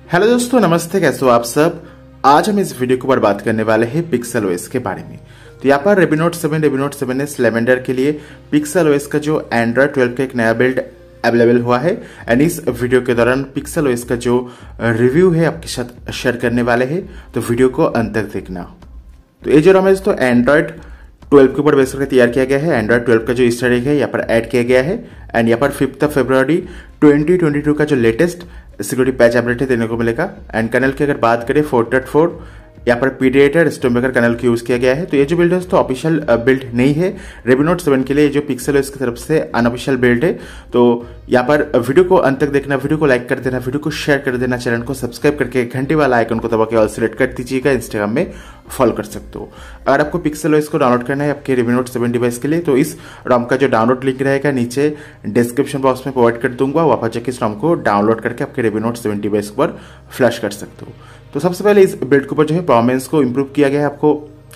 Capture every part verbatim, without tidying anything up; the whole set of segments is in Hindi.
हेलो दोस्तों, नमस्ते। कैसे हो आप सब। आज हम इस वीडियो के ऊपर बात करने वाले हैं पिक्सल ओएस के बारे में। तो यहाँ पर rabi Note seven rabi Note seven S lavender के लिए पिक्सल ओएस का जो एंड्रॉयड ट्वेल्व का एक नया बिल्ड अवेलेबल हुआ है एंड इस वीडियो के दौरान पिक्सल ओएस का जो रिव्यू है आपके साथ शेयर करने वाले हैं, तो वीडियो को अंत तक देखना। तो ये जो रॉम है तो एंड्रॉयड ट्वेल्व के ऊपर बेस करके तैयार किया गया है। एंड्रॉयड ट्वेल्व का जो ईस्टर एग है यहाँ पर ऐड किया गया है एंड यहाँ पर fifth of February twenty twenty two का जो लेटेस्ट सिक्योरिटी पैच अपडेट है देने को मिलेगा। एंड कर्नल की अगर बात करें फोर डॉट फोर यहाँ पर पीडिएटर स्टोमबेकर कर्नल की यूज किया गया है। तो ये जो बिल्ड है तो ऑफिशियल बिल्ड नहीं है रेबी नोट सेवन के लिए, जो पिक्सल ओएस की तरफ से अनऑफिशियल बिल्ड है। तो यहाँ पर वीडियो को अंत तक देखना, वीडियो को लाइक कर देना, वीडियो को शेयर कर देना, चैनल को सब्सक्राइब करके घंटे वाला आइकन को दबा के ऑल सेलेक्ट कर दीजिएगा। इंस्टाग्राम में फॉलो कर सकते हो। अगर आपको पिक्सल ओएस को डाउनलोड करना है आपके रेबी नोट सेवन डिवाइस के लिए, तो इस रॉम का जो डाउनलोड लिंक रहेगा नीचे डिस्क्रिप्शन बॉक्स में प्रोवाइड कर दूंगा। वहां पर जाकर इस रॉम को डाउनलोड करके आपके रेबी नोट सेवन डिवाइस पर फ्लैश कर सकते हो। तो सबसे पहले इस बिल्ड के ऊपर जो है परफॉर्मेंस को इंप्रूव किया गया है। आपको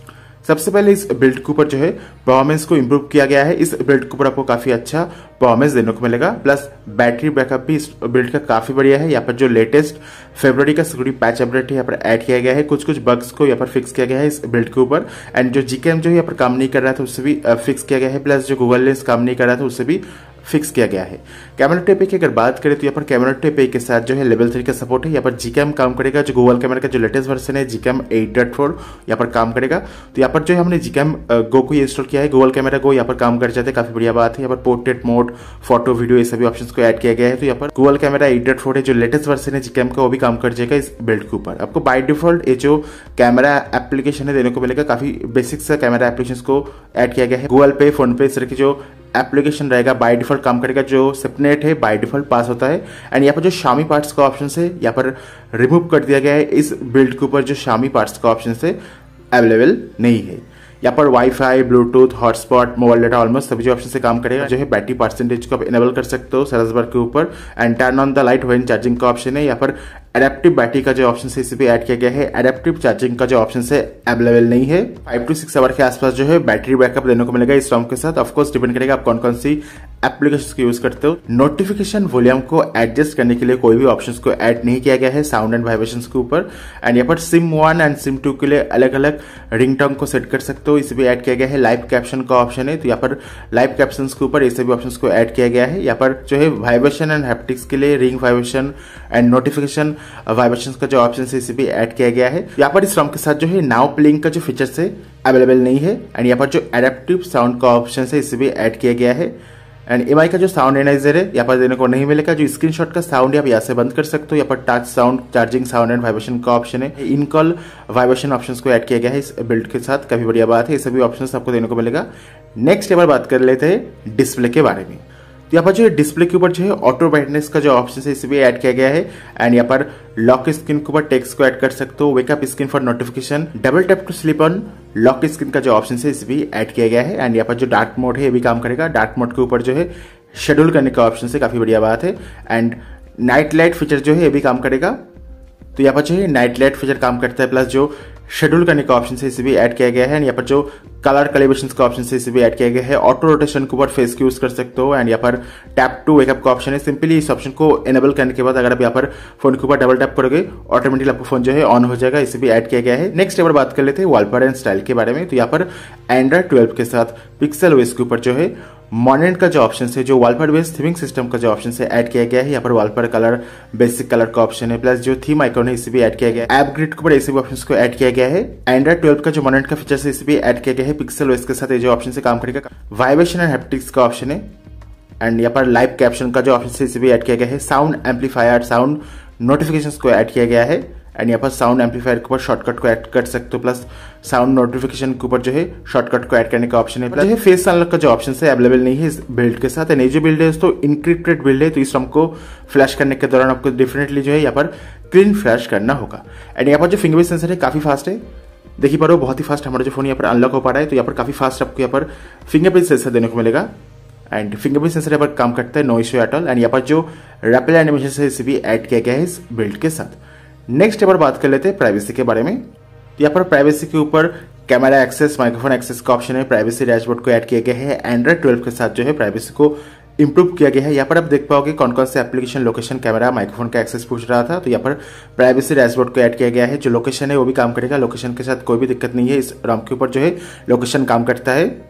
सबसे पहले इस बिल्ड के ऊपर जो है परफॉर्मेंस को इंप्रूव किया गया है। इस बिल्ड के ऊपर आपको काफी अच्छा परफॉर्मेंस देने को मिलेगा, प्लस बैटरी बैकअप भी इस बिल्ड का काफी बढ़िया है। यहाँ पर जो लेटेस्ट फरवरी का सिक्योरिटी पैच अपडेट है यहाँ पर ऐड किया गया है। कुछ कुछ बग्स को यहाँ पर फिक्स किया गया है इस बिल्ड के ऊपर एंड जो जीकेएम जो यहाँ पर काम नहीं कर रहा था उससे भी फिक्स किया गया है, प्लस जो गूगल लेंस काम नहीं कर रहा था उससे भी फिक्स किया गया है। कैमरा टेप की अगर बात करें तो यहाँ पर कैमरा टेप के साथ जो है लेवल थ्री का सपोर्ट है। यहाँ पर जीकेएम काम करेगा, जो गूगल कैमरा का जो लेटेस्ट वर्जन है जीकेएम एट डॉट फोर यहाँ पर काम करेगा। तो यहाँ पर जो है हमने जीकेएम गो को इंस्टॉल किया है, गूगल कैमरा गो यहाँ पर काम कर जाते हैं, काफी बढ़िया बात है। यहाँ पर पोर्ट्रेट मोड, फोटो, वीडियो ये सभी ऑप्शंस को ऐड किया गया है। तो यहाँ पर Google camera eight dot four है जो लेटेस्ट वर्जन है जीकेएम का, वो भी काम कर जाएगा इस बिल्ड के ऊपर। आपको बाय डिफॉल्ट ये जो कैमरा एप्लीकेशन है देने को मिलेगा, काफी बेसिक सा कैमरा एप्लीकेशन को ऐड किया गया है। गूगल पे, फोन पे इस तरह की जो एप्लीकेशन रहेगा बाय डिफॉल्ट काम करेगा। जो सेपनेट है बाय डिफॉल्ट पास होता है एंड यहाँ पर जो शामी पार्ट्स का ऑप्शन है यहाँ पर रिमूव कर दिया गया है। इस बिल्ड के ऊपर जो शामी पार्ट्स का ऑप्शन है अवेलेबल नहीं है। यहाँ पर WiFi, Bluetooth, hotspot, mobile data almost सभी जो ऑप्शन से काम करेगा। जो है बैटरी परसेंटेज को आप इनेबल कर सकते हो सरसबर के ऊपर and turn on the light when charging का ऑप्शन है। यहाँ पर एडेप्टिव बैटरी का जो ऑप्शन है इसे भी ऐड किया गया है। एडेप्टिव चार्जिंग का जो ऑप्शन है अवेलेबल नहीं है। फाइव टू सिक्स आवर के आसपास जो है बैटरी बैकअप देने को मिलेगा इस रॉम के साथ। ऑफकोर्स डिपेंड करेगा आप कौन कौन सी एप्लीकेशन को यूज करते हो। नोटिफिकेशन वॉल्यूम को एडजस्ट करने के लिए कोई भी ऑप्शन को ऐड नहीं किया गया है साउंड एंड वाइब्रेशन के ऊपर। एंड यहाँ पर SIM one and SIM two के लिए अलग अलग रिंगटोन को सेट कर सकते हो, इसे भी ऐड किया गया है। लाइव कैप्शन का ऑप्शन है तो यहाँ पर लाइव कैप्शन के ऊपर ये सभी ऑप्शन को ऐड किया गया है। यहाँ पर जो है वाइब्रेशन एंड हैप्टिक्स के लिए ring vibration and notification vibration का जो ऑप्शन है इसे भी ऐड किया गया है। यहाँ पर इस रॉम के साथ जो है नाउ प्लेइंग का जो फीचर है अवेलेबल नहीं है एंड यहाँ पर जो एडेप्टिव साउंड का ऑप्शन है इसे भी ऐड किया गया है। एंड एमआई का जो साउंड एनालाइजर है यहाँ पर देने को नहीं मिलेगा। जो स्क्रीनशॉट का साउंड है आप यहाँ से बंद कर सकते हो। यहाँ पर touch sound, charging sound and vibration का ऑप्शन है। इन कॉल वाइब्रेशन ऑप्शंस को ऐड किया गया है इस बिल्ड के साथ, काफी बढ़िया बात है। ये सभी ऑप्शंस आपको देने को मिलेगा। नेक्स्ट एक बार बात कर लेते हैं डिस्प्ले के बारे में। तो यहाँ पर जो है डिस्प्ले के ऊपर जो है ऑटो ब्राइटनेस का जो ऑप्शन है इसे भी ऐड किया गया है एंड यहाँ पर लॉक स्क्रीन के ऊपर टेक्स्ट को ऐड कर सकते हो। Wake up screen for notification, double tap to sleep on lock screen का जो ऑप्शन है इसे भी ऐड किया गया है। एंड यहाँ पर जो डार्क मोड है ये भी काम करेगा। डार्क मोड के ऊपर जो है शेड्यूल करने का ऑप्शन है, काफी बढ़िया बात है। एंड नाइट लाइट फीचर जो है ये भी काम करेगा। तो यहाँ पर जो है नाइट लाइट फीचर काम करता है, प्लस जो शेड्यूल करने का ऑप्शन है इसे भी ऐड किया गया है। एंड यहाँ पर जो कलर कैलिब्रेशन का ऑप्शन है इसे भी ऐड किया गया है। ऑटो रोटेशन के ऊपर फेस की यूज कर सकते हो एंड यहाँ पर टैप टू वेकअप का ऑप्शन है। सिंपली इस ऑप्शन को एनेबल करने के बाद अगर आप यहाँ पर फोन के ऊपर डबल टैप करोगे ऑटोमेटिकली आपका फोन जो है ऑन हो जाएगा, इसे भी ऐड किया गया है। नेक्स्ट एक बात कर लेते हैं वॉलपेपर एंड स्टाइल के बारे में। तो यहाँ पर एंड्रॉइड ट्वेल्व के साथ पिक्सल ओएस के ऊपर जो है मॉडर्न का जो ऑप्शन है, जो वॉलपेपर बेस्ड थीमिंग सिस्टम का जो ऑप्शन है ऐड किया गया है। यहाँ पर वॉलपेपर कलर, बेसिक कलर का ऑप्शन है, प्लस जो थीम आइकॉन है इसे भी ऐड किया गया है। ऐप ग्रिड के ऊपर ऐसे भी ऑप्शंस को ऐड किया गया है। एंड्रॉइड ट्वेल्व का जो मॉडर्न का फीचर है इसे भी ऐड किया गया है। पिक्सल ओएस के साथ ये जो ऑप्शन से काम करेगा। वाइब्रेशन एंड हैप्टिक्स का ऑप्शन है एंड यहाँ पर लाइव कैप्शन का जो ऑप्शन है इसे भी ऐड किया गया है। साउंड एम्पलीफायर, साउंड नोटिफिकेशंस को ऐड किया गया है एंड यहाँ पर साउंड एम्पलीफायर के ऊपर शॉर्टकट को ऐड कर सकते हो, प्लस साउंड नोटिफिकेशन के ऊपर जो है शॉर्टकट को ऐड करने का ऑप्शन है। प्लस जो है फेस अनलॉक का जो ऑप्शन है अवेलेबल नहीं है इस बिल्ड के साथ। एंड ये जो बिल्ड है तो इनक्रिप्टेड बिल्ड है, तो इस रॉम को फ्लैश करने के दौरान आपको डेफिनेटली जो है यहाँ पर क्लीन फ्लैश करना होगा। एंड यहाँ पर जो फिंगरप्रिंट सेंसर है काफी फास्ट है, देखिए पर बहुत ही फास्ट हमारा जो फोन यहाँ पर अनलॉक हो पा रहा है। तो यहाँ पर काफी फास्ट आपको यहाँ पर फिंगरप्रिंट सेंसर देने को मिलेगा एंड फिंगरप्रिंट सेंसर यहाँ पर काम करता है, no issue at all. And यहाँ पर जो रैपिड एनिमेशन है इसे भी ऐड किया गया है इस बिल्ड के साथ। नेक्स्ट एक बात कर लेते हैं प्राइवेसी के बारे में। यहाँ पर प्राइवेसी के ऊपर कैमरा एक्सेस, माइक्रोफोन एक्सेस का ऑप्शन है। प्राइवेसी डैशबोर्ड को ऐड किया गया है। एंड्रॉइड ट्वेल्व के साथ जो है प्राइवेसी को इंप्रूव किया गया है। यहाँ पर आप देख पाओगे कौन कौन से एप्लीकेशन, लोकेशन, कैमरा, माइक्रोफोन का एक्सेस पूछ रहा था, तो यहाँ पर प्राइवेसी डैशबोर्ड को ऐड किया गया है। जो लोकेशन है वो भी काम करेगा, लोकेशन के साथ कोई भी दिक्कत नहीं है, इस रॉम के ऊपर जो है लोकेशन काम करता है।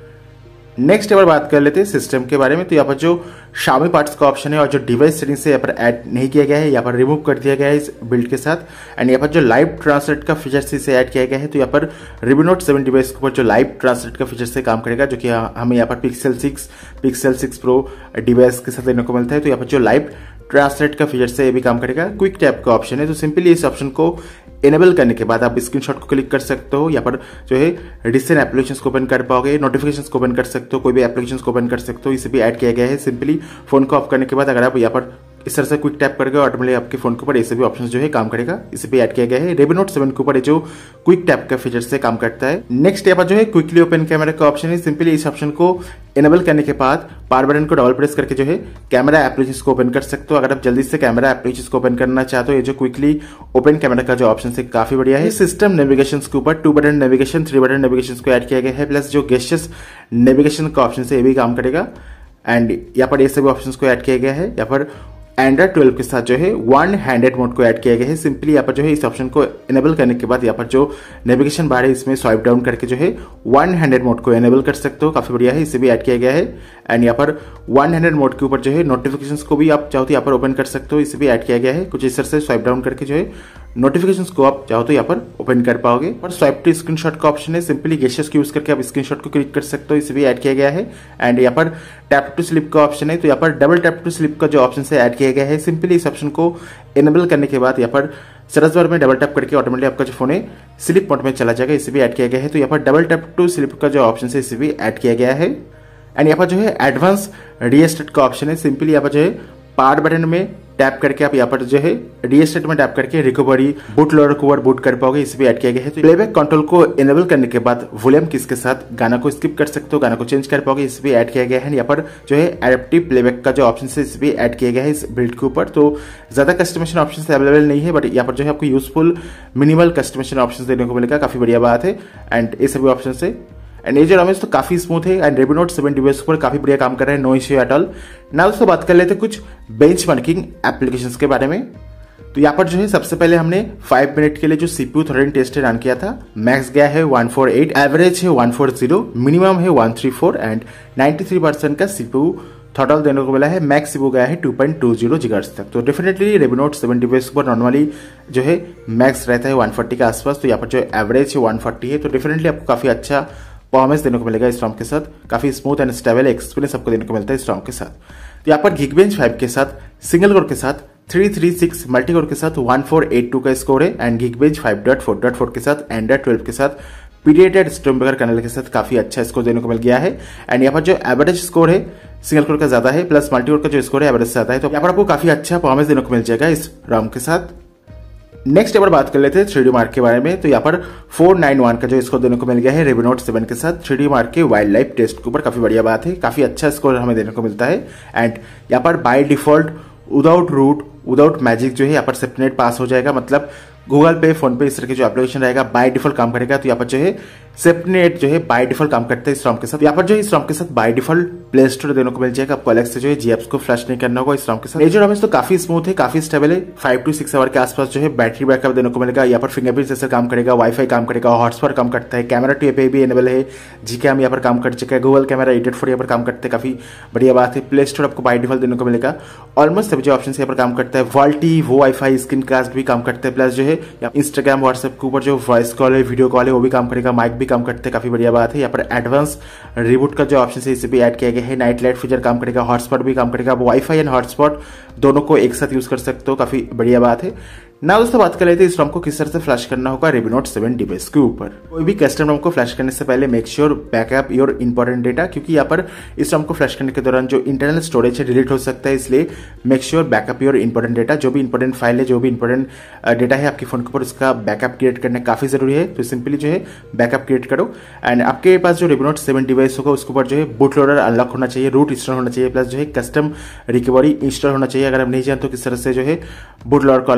नेक्स्ट यहाँ पर बात कर लेते हैं सिस्टम के बारे में। तो यहाँ पर जो Xiaomi पार्ट्स का ऑप्शन है और जो डिवाइस सेटिंग से यहाँ पर ऐड नहीं किया गया है, यहाँ पर रिमूव कर दिया गया है इस बिल्ड के साथ। एंड यहाँ पर जो लाइव ट्रांसलेट का फीचर इसे ऐड किया गया है, तो यहाँ पर Redmi Note सेवन डिवाइस के ऊपर जो लाइव ट्रांसलेट का फीचर से काम करेगा, जो कि हमें यहाँ पर Pixel six Pixel six Pro device के साथ देखने को मिलता है। तो यहाँ पर जो लाइव ट्रांसलेट का फीचर से ये भी काम करेगा। क्विक टैप का ऑप्शन है, तो सिंपली इस ऑप्शन को इनेबल करने के बाद आप स्क्रीनशॉट को क्लिक कर सकते हो। यहाँ पर जो है रिसेंट एप्लीकेशंस को ओपन कर पाओगे, नोटिफिकेशंस को ओपन कर सकते हो, कोई भी एप्लीकेशंस को ओपन कर सकते हो। इसे भी ऐड किया गया है। सिंपली फोन को ऑफ करने के बाद अगर आप यहाँ पर इस तरह से क्विक टैप करोगे, ऑटोमेटिकली आपके फोन के ऊपर ऐसे भी ऑप्शन जो है काम करेगा। इसे भी ऐड किया गया है। Redmi Note सेवन के ऊपर जो क्विक टैप का फीचर से काम करता है। नेक्स्ट यहाँ पर जो है क्विकली ओपन कैमरा का ऑप्शन है। सिंपली इस ऑप्शन को इनेबल करने के बाद पावर बटन को डबल प्रेस करके जो है कैमरा एप्लीकेशन को ओपन कर सकते हो। अगर आप जल्दी से कैमरा एप्लीकेशन को ओपन करना चाहते हो, ये जो क्विकली ओपन कैमरा का जो ऑप्शन है काफी बढ़िया है। सिस्टम नेविगेशन के ऊपर two button navigation, three button navigation को ऐड किया गया है, प्लस जो गेस्चर्स नेविगेशन का ऑप्शन है ये भी काम करेगा। एंड यहाँ पर ये सभी ऑप्शन को ऐड किया गया है। यहाँ पर एंड्रॉइड ट्वेल्व के साथ जो है वन हैंडेड मोड को ऐड किया गया है। सिंपली यहाँ पर जो है इस ऑप्शन को इनेबल करने के बाद यहाँ पर जो नेविगेशन बार है इसमें स्वाइप डाउन करके जो है वन हैंडेड मोड को इनेबल कर सकते हो, काफी बढ़िया है। इसे भी ऐड किया गया है। एंड यहाँ पर वन हैंडेड मोड के ऊपर जो है नोटिफिकेशंस को भी आप चाहो तो यहाँ पर ओपन कर सकते हो, इसे भी ऐड किया गया है। कुछ इस तरह से स्वाइप डाउन करके जो है नोटिफिकेशंस को आप चाहो तो यहाँ पर ओपन कर पाओगे। और स्वाइप टू स्क्रीनशॉट का ऑप्शन है, सिंपली गेस्चर्स को यूज करके आप स्क्रीनशॉट को क्लिक कर सकते हो, इसे भी ऐड किया गया है। एंड यहाँ पर टैप टू स्लिप का ऑप्शन है, तो यहाँ पर डबल टैप टू स्लिप का जो ऑप्शन है ऐड किया गया है। सिंपली इस ऑप्शन को इनेबल करने के बाद यहाँ पर सर्च बार में डबल टैप करके ऑटोमेटिकली आपका जो फोन है स्लिप मोड में चला जाएगा, इसे भी ऐड किया गया है। तो यहाँ पर डबल टैप टू स्लिप का जो ऑप्शन है इसे भी ऐड किया गया है। एंड यहाँ पर जो है एडवांस रीस्टार्ट का ऑप्शन है। सिंपली यहाँ पर जो है पावर बटन में टैप करके आप यहाँ पर जो है रीस्टार्ट में टैप करके रिकवरी बूट लोडर को ओवर बूट कर पाओगे, इसे भी ऐड किया गया है। तो प्लेबैक कंट्रोल को इनेबल करने के बाद वॉल्यूम किस के साथ गाना को स्किप कर सकते हो, गाना को चेंज कर पाओगे, इसे भी ऐड किया गया है। यहाँ पर जो है एडेप्टिव प्लेबैक का जो ऑप्शन है इसे भी ऐड किया गया है इस बिल्ड के ऊपर। तो ज्यादा कस्टमाइजेशन ऑप्शन अवेलेबल नहीं है, बट यहाँ पर जो है आपको यूजफुल मिनिमल कस्टमाइजेशन ऑप्शन देने को मिलेगा, काफी बढ़िया बात है। एंड ये सभी ऑप्शन है एंड ये जो रमेश तो काफी स्मूथ है। And Redmi Note seven device पर काफी बढ़िया काम कर रहा है, नो इश्यू एट ऑल। ना दोस्तों बात कर लेते हैं कुछ बेंचमार्किंग एप्लीकेशंस के बारे में। तो यहाँ पर जो है सबसे पहले हमने फाइव मिनट के लिए जो सीपीयू थ्रेडिंग टेस्ट रन किया था, मैक्स गया है वन फोर एट, एवरेज है वन फोर जीरो, मिनिमम है one three four and ninety three percent का सीपीयू थ्रॉटल देने को मिला है। मैक्स सीपीयू गया है two point two zero gigahertz तक। तो definitely Redmi Note seven device पर नॉर्मली जो है मैक्स रहता है वन फोर्टी के आसपास, तो यहाँ पर जो एवरेज है वन फोर्टी है। तो डेफिनेटली आपको काफी अच्छा परफॉर्मेंस देने को मिलेगा इस रॉम के साथ, काफी स्मूथ एंड स्टेबल एक्सपीरियंस आपको देने को मिलता है इस रॉम के साथ। तो यहाँ पर Geekbench फाइव के साथ सिंगल कोर के साथ three three six multi core के साथ वन फोर एट टू का स्कोर है। And Geekbench five dot four dot four के साथ एंड्रॉइड ट्वेल्व के साथ पीडिएटेड स्टोनबर्गर कर्नल के साथ काफी अच्छा स्कोर देने को मिल गया है। एंड यहाँ पर जो एवरेज स्कोर है सिंगल कोर का ज्यादा है, प्लस मल्टी कोर का जो स्कोर है एवरेज से ज्यादा है। तो यहाँ पर आपको काफी अच्छा परफॉर्मेंस देने को मिल जाएगा इस रॉम के साथ। नेक्स्ट यहाँ पर बात कर लेते हैं थ्री डी मार्क के बारे में। तो यहाँ पर फोर नाइन वन का जो स्कोर देने को मिल गया है Redmi Note सेवन के साथ थ्री डी मार्क के वाइल्ड लाइफ टेस्ट के ऊपर, काफी बढ़िया बात है, काफी अच्छा स्कोर हमें देने को मिलता है। एंड यहाँ पर by default without root without Magisk जो है यहाँ पर सेफ्टनेट पास हो जाएगा, मतलब गूगल पे, फोन पे इस तरह के जो एप्लीकेशन रहेगा बाय डिफॉल्ट काम करेगा। तो यहाँ पर जो है सेफ्टनेट जो है बाय डिफॉल्ट काम करता है इस रॉम के साथ। यहाँ पर जो इस रॉम के साथ बाय डिफॉल्ट प्ले स्टोर देने को मिल जाएगा, आपको अलग से जो है जी एप्स को फ्लैश नहीं करना होगा इस रॉम के साथ। ये जो रॉम है तो काफी स्मूथ है, काफी स्टेबल है, फाइव टू सिक्स आवर के आसपास जो है बैटरी बैकअप देने को मिलेगा। यहाँ पर फिंगरप्रिंट सेंसर काम करेगा, वाईफाई काम करेगा, हॉटस्पॉट काम करता है, कैमरा टू एपीआई भी एनेबल है, जी कैम यहाँ पर काम कर चुका है, गूगल कैमरा एडिट फोर यहाँ पर काम करते हैं, काफी बढ़िया बात है। प्ले स्टोर आपको बाय डिफॉल्ट देने को मिलेगा, ऑलमोस्ट सभी जो ऑप्शन यहाँ पर काम करता है, वॉल्टी वो वाईफाई स्क्रीन कास्ट भी काम करते हैं, प्लस जो है इंस्टाग्राम व्हाट्सएप के ऊपर जो वॉइस कॉल है, वीडियो कॉल है वो भी काम करेगा, माइक भी काम करते हैं, काफी बढ़िया बात है। यहाँ पर एडवांस रिबूट का जो ऑप्शन है इसे भी ऐड किया गया है, नाइट लाइट फीचर काम करेगा, हॉटस्पॉट भी काम करेगा, वाईफाई एंड हॉटस्पॉट दोनों को एक साथ यूज कर सकते हो, काफी बढ़िया बात है। ना दोस्तों बात कर लेते हैं इस रॉम को किस तरह से फ्लैश करना होगा Redmi Note सेवन डिवाइस के ऊपर। कोई भी कस्टम रॉम को फ्लैश करने से पहले make sure backup your important data, क्योंकि यहाँ पर इस रॉम को फ्लैश करने के दौरान जो इंटरनल स्टोरेज है डिलीट हो सकता है, इसलिए make sure backup your important data. जो भी इंपॉर्टेंट फाइल है, जो भी इंपॉर्टेंट डेटा है आपके फोन के ऊपर, उसका बैकअप क्रिएट करना काफी जरूरी है। तो सिंपली जो है बैकअप क्रिएट करो। एंड आपके पास जो Redmi Note सेवन डिवाइस होगा उसके ऊपर जो है बूट लोडर अनलॉक होना चाहिए, रूट इंस्टॉल होना चाहिए, प्लस जो है कस्टम रिकवरी इंस्टॉल होना चाहिए। अगर आप नहीं जानते तो किस तरह से जो है बूट लोडर को अनलॉक करते,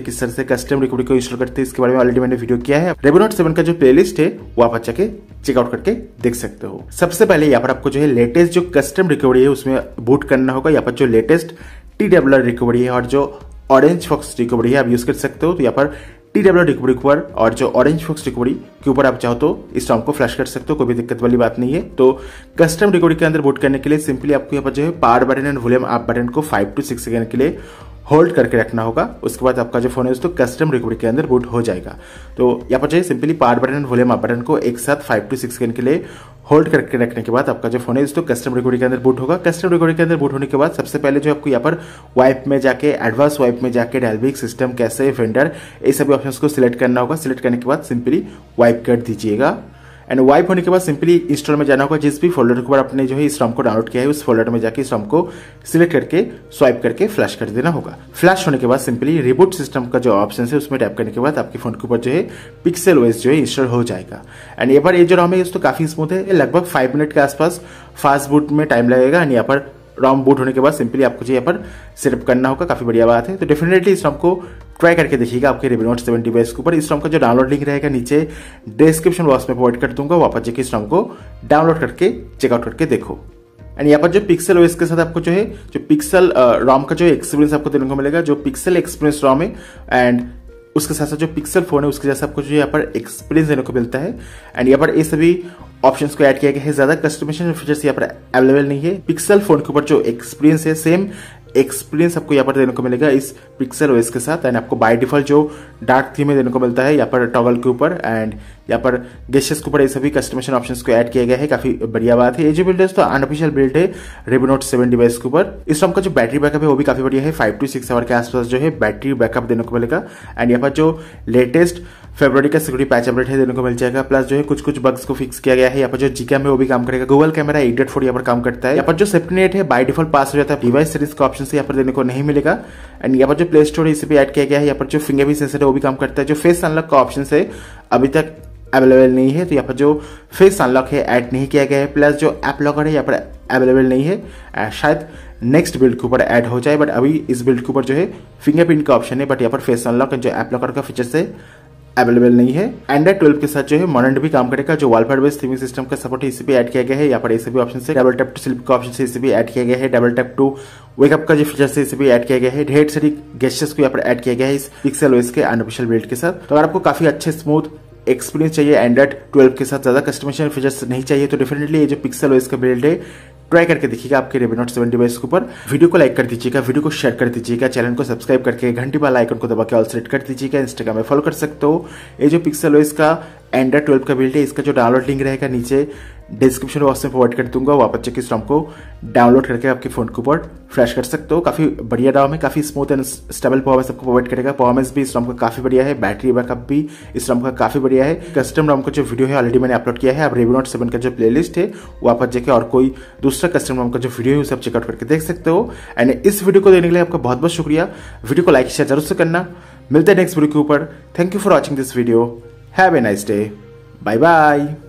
किस तरह से कस्टम रिकवरी को इंस्टॉल करते हैं इसके बारे में ऑलरेडी मैंने वीडियो किया है। रेबोनोट सेवन का जो प्लेलिस्ट है वो आप अच्छा के चेकआउट करके देख सकते हो। सबसे पहले यहाँ पर आपको जो है लेटेस्ट जो कस्टम रिकवरी है उसमें बूट करना होगा। यहाँ पर जो latest T W R recovery है और जो ऑरेंज फॉक्स रिकवरी है आप यूज कर सकते हो। तो यहाँ पर टी डब्ल्यू आर रिकवरी के ऊपर और जो ऑरेंज फॉक्स रिकवरी के ऊपर आप चाहो तो इस रॉम को फ्लैश कर सकते हो, कोई भी दिक्कत वाली बात नहीं है। तो कस्टम रिकवरी के अंदर बूट करने के लिए सिंपली आपको यहाँ पर जो है power button and volume up button को फाइव टू सिक्स सेकंड के लिए होल्ड करके रखना होगा। उसके बाद आपका जो फोन है उसको कस्टम रिकवरी के अंदर बूट हो जाएगा। तो यहाँ पर जो है simply power button and volume up button को एक साथ फाइव टू सिक्स सेकंड के लिए होल्ड करके रखने के बाद आपका जो फोन है उसको कस्टम रिकवरी के अंदर बूट होगा। कस्टम रिकवरी के अंदर बूट होने के बाद सबसे पहले जो आपको यहाँ पर वाइप में जाके एडवांस वाइप में जाके डेल्विक सिस्टम कैसे वेंडर ये सभी ऑप्शंस को सिलेक्ट करना होगा। सिलेक्ट करने के बाद सिंपली वाइप कर दीजिएगा एंड वाइप होने के बाद सिंपली इंस्टॉल में जाना होगा। जिस भी फोल्डर के ऊपर आपने जो है इस रॉम को डाउनलोड किया है उस फोल्डर में जाके इस रॉम को सिलेक्ट करके स्वाइप करके फ्लैश कर देना होगा। फ्लैश होने के बाद सिंपली रिबूट सिस्टम का जो ऑप्शन है उसमें टैप करने के बाद आपके फोन के ऊपर जो है पिक्सल ओएस जो है इंस्टॉल हो जाएगा। एंड यहाँ पर ये जो रॉम है तो काफी स्मूथ है, लगभग फाइव मिनट के आसपास फास्ट बूट में टाइम लगेगा। एंड यहाँ पर रॉम बूट होने के बाद सिंपली आपको जो यहाँ पर सेटअप करना होगा, काफी बढ़िया बात है। तो डेफिनेटली इस रॉम को ट्राई करके देखिएगा आपके रेबोनोट सेवन डिवाइस के ऊपर। इस रॉम का जो डाउनलोड लिंक रहेगा नीचे डिस्क्रिप्शन बॉक्स में प्रोवाइड कर दूंगा, वहां पर जाके इस रॉम को डाउनलोड करके चेकआउट करके देखो। एंड यहाँ पर जो पिक्सल ओएस के साथ आपको जो है जो पिक्सल रॉम का जो एक्सपीरियंस आपको देने को मिलेगा, जो पिक्सल एक्सपीरियंस रॉम है एंड उसके साथ साथ जो पिक्सल फोन है उसके जैसा आपको जो यहाँ पर एक्सपीरियंस देने को मिलता है। एंड यहाँ पर ये सभी ऑप्शंस को ऐड किया गया है, ज्यादा कस्टमाइजेशन फीचर्स यहाँ पर अवेलेबल नहीं है। पिक्सल फोन के ऊपर जो एक्सपीरियंस है सेम एक्सपीरियंस आपको यहाँ पर देने को मिलेगा इस पिक्सल ओएस के साथ। एंड आपको बाय डिफॉल्ट जो डार्क थीम में देने को मिलता है यहाँ पर टॉगल के ऊपर एंड यहाँ पर गेस्चर्स के ऊपर ये सभी कस्टमाइजेशन ऑप्शंस को ऐड किया गया है, काफी बढ़िया बात है। ये जो बिल्ड है तो अनऑफिशियल बिल्ड है रेबोनोट सेवन डिवाइस के ऊपर। इस रॉम का जो बैटरी बैकअप है वो भी काफी बढ़िया है, फाइव टू सिक्स आवर के आसपास जो है बैटरी बैकअप देने को मिलेगा। एंड यहाँ पर जो लेटेस्ट फरवरी का सिक्योरिटी पैच अपडेट है देने को मिल जाएगा। प्लस जो है कुछ कुछ बग्स को फिक्स किया गया है। यहाँ पर जो जीकैम है वो भी काम करेगा। Google camera eight dot four यहाँ पर काम करता है। यहाँ पर जो सेफ्टी नेट है बाय डिफॉल्ट पास हो जाता है, डिवाइस सीरीज का ऑप्शन से यहाँ पर देने को नहीं मिलेगा। एंड यहाँ पर जो प्ले स्टोर है इसे भी ऐड किया गया है। यहाँ पर जो फिंगरप्रिंट सेंसर है वो भी काम करता है। जो फेस अनलॉक का ऑप्शन है अभी तक अवेलेबल नहीं है, तो यहाँ पर जो फेस अनलॉक है ऐड नहीं किया गया है। प्लस जो ऐप लॉकर है यहाँ पर अवेलेबल नहीं है, शायद नेक्स्ट बिल्ड के ऊपर ऐड हो जाए, बट अभी इस बिल्ड के ऊपर जो है फिंगरप्रिंट का ऑप्शन है, बट यहाँ पर फेस अनलॉक जो ऐप लॉकर का फीचर है अवेलेबल नहीं है। एंड्रॉइड ट्वेल्व के साथ जो है मॉडर्न भी काम करेगा। जो वॉलपेपर बेस्ड थीमिंग सिस्टम का सपोर्ट है इसे भी ऐड किया गया है। यहाँ पर इसे भी ऑप्शन से डबल टैप टू स्लीप का ऑप्शन से इसे भी ऐड किया गया है। डबल टैप टू वेकअप का जो फीचर है इसे भी ऐड किया गया है। ढेर सारी गेस्चर्स को यहाँ पर ऐड किया गया है इस पिक्सल ओएस के अनऑफिशियल बिल्ड के साथ। तो अगर आपको काफी अच्छे स्मूथ एक्सपीरियंस चाहिए एंड्रॉइड ट्वेल्व के साथ, ज्यादा कस्टमाइजेशन फीचर्स नहीं चाहिए, तो डेफिनेटली ये जो पिक्सल ओएस का बिल्ड है ट्राई करके देखिएगा आपके रेबोनोट सेवन डिवाइस के ऊपर। वीडियो को लाइक कर दीजिएगा, वीडियो को शेयर कर दीजिएगा, चैनल को सब्सक्राइब करके घंटी वाला आइकन को दबा के ऑल सेलेक्ट कर दीजिएगा। इंस्टाग्राम में फॉलो कर सकते हो। ये जो पिक्सल ओएस का एंड्रॉइड ट्वेल्व का बिल्ड है इसका जो डाउनलोड लिंक रहेगा नीचे डिस्क्रिप्शन बॉक्स में प्रोवाइड कर दूंगा, वहां पर जाके इस रॉम को डाउनलोड करके आपके फोन के ऊपर फ्लैश कर सकते हो। काफी बढ़िया रॉम है, काफी स्मूथ एंड स्टेबल परफॉर्मेंस आपको प्रोवाइड करेगा। परफॉर्मेंस भी इस रॉम का काफी बढ़िया है, बैटरी बैकअप भी इस रॉम का काफी बढ़िया है। कस्टम रॉम का जो वीडियो है ऑलरेडी मैंने अपलोड किया है। आप रेबोनोट सेवन का जो प्लेलिस्ट है वहां पर जाके और कोई दूसरा कस्टम रॉम का जो वीडियो है उसे आप चेकआउट करके देख सकते हो। एंड इस वीडियो को देने के लिए आपका बहुत बहुत शुक्रिया। वीडियो को लाइक शेयर जरूर से करना। मिलते हैं नेक्स्ट वीडियो के ऊपर। Thank you for watching this video. Have a nice day. Bye bye.